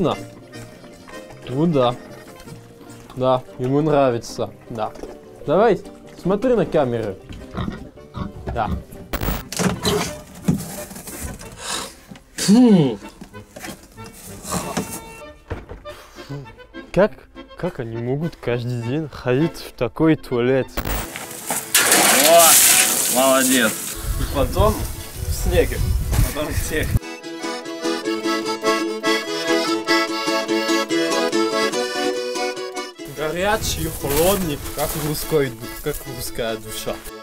Вкусно? Ну да. Да, ему нравится. Да. Давай, смотри на камеру. Да. Как они могут каждый день ходить в такой туалет? О, молодец. И потом в снег. Потом в снег. Горячий, холодный, как русская душа.